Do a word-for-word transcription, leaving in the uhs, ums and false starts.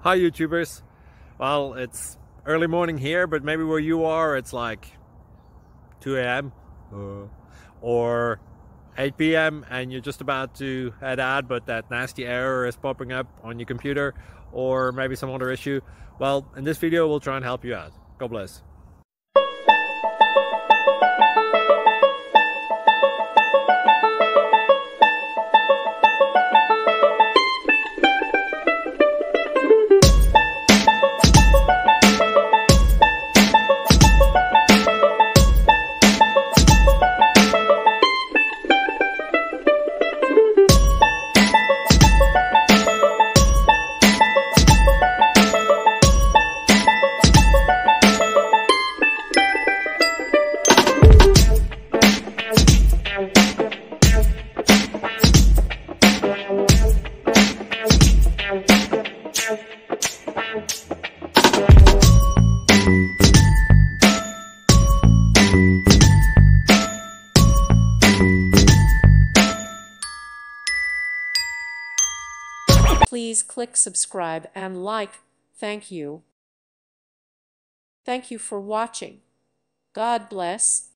Hi YouTubers. Well, it's early morning here, but maybe where you are it's like two A M uh, or eight P M and you're just about to head out, but that nasty error is popping up on your computer, or maybe some other issue. Well, in this video we'll try and help you out. God bless. Please click subscribe and like. Thank you. Thank you for watching. God bless.